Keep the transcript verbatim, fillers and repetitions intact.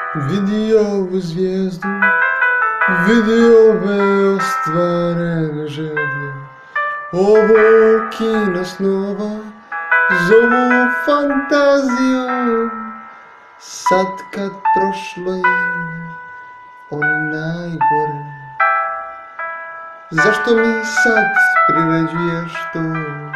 Vidi ovu zvijezdu, vidi ove ostvarene želje. Ovo kino snova zovu fantazijom. Sad kad prošlo je ono najgore, zašto mi sad priređuješ to?